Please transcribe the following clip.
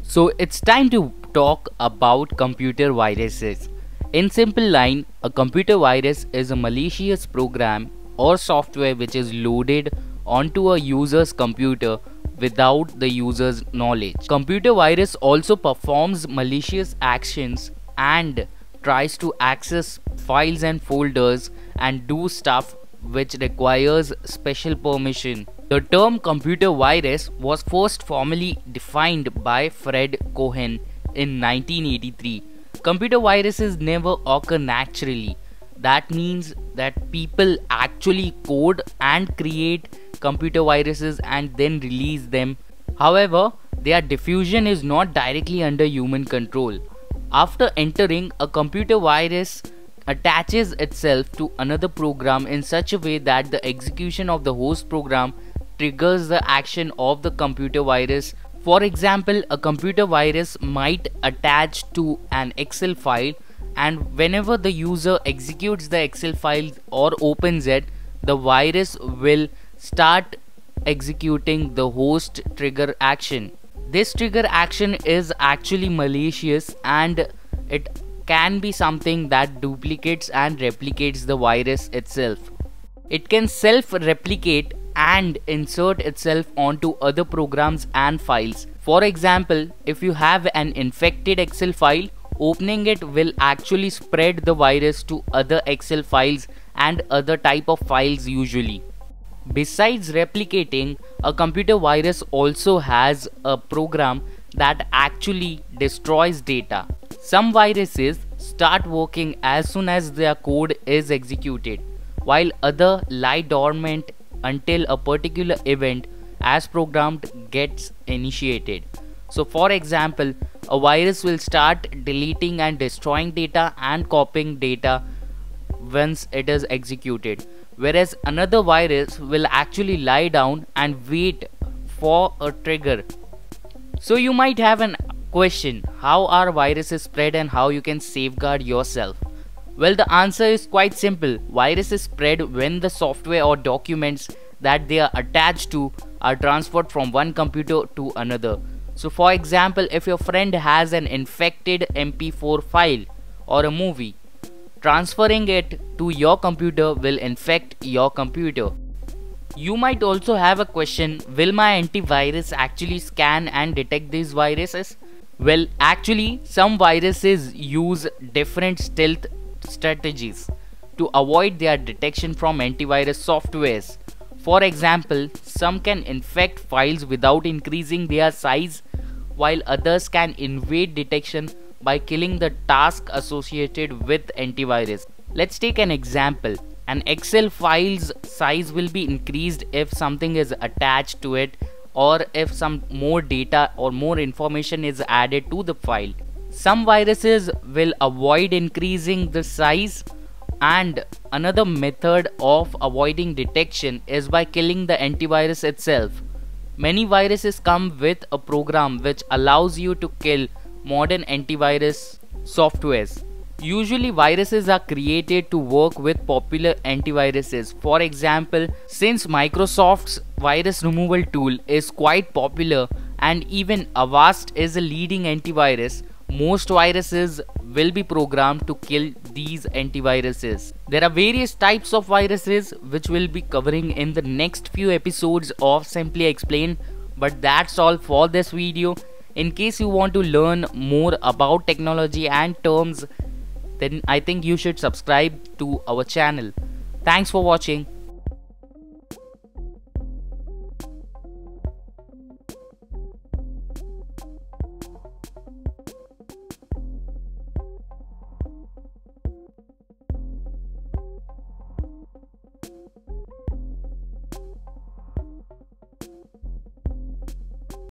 So it's time to talk about computer viruses. In simple line, a computer virus is a malicious program or software which is loaded onto a user's computer without the user's knowledge. Computer virus also performs malicious actions and tries to access files and folders and do stuff which requires special permission. The term computer virus was first formally defined by Fred Cohen in 1983. Computer viruses never occur naturally. That means that people actually code and create computer viruses and then release them. However, their diffusion is not directly under human control. After entering, a computer virus attaches itself to another program in such a way that the execution of the host program triggers the action of the computer virus. For example, a computer virus might attach to an Excel file, and whenever the user executes the Excel file or opens it, the virus will start executing the host trigger action. This trigger action is actually malicious and it can be something that duplicates and replicates the virus itself. It can self-replicate and insert itself onto other programs and files. For example, if you have an infected Excel file, opening it will actually spread the virus to other Excel files and other type of files usually. Besides replicating, a computer virus also has a program that actually destroys data. Some viruses start working as soon as their code is executed, while others lie dormant until a particular event as programmed gets initiated. So for example, a virus will start deleting and destroying data and copying data once it is executed, whereas another virus will actually lie down and wait for a trigger. So you might have a question, how are viruses spread and how you can safeguard yourself? Well, the answer is quite simple. Viruses spread when the software or documents that they are attached to are transferred from one computer to another. So for example, if your friend has an infected MP4 file or a movie, transferring it to your computer will infect your computer. You might also have a question, will my antivirus actually scan and detect these viruses? Well, actually, some viruses use different stealth strategies to avoid their detection from antivirus softwares. For example, some can infect files without increasing their size, while others can evade detection by killing the task associated with antivirus. Let's take an example. An Excel file's size will be increased if something is attached to it or if some more data or more information is added to the file. Some viruses will avoid increasing the size, and another method of avoiding detection is by killing the antivirus itself. Many viruses come with a program which allows you to kill modern antivirus softwares. Usually viruses are created to work with popular antiviruses. For example, since Microsoft's virus removal tool is quite popular and even Avast is a leading antivirus, most viruses will be programmed to kill these antiviruses. There are various types of viruses which we'll be covering in the next few episodes of Simply Explain, but that's all for this video. In case you want to learn more about technology and terms, then I think you should subscribe to our channel. Thanks for watching.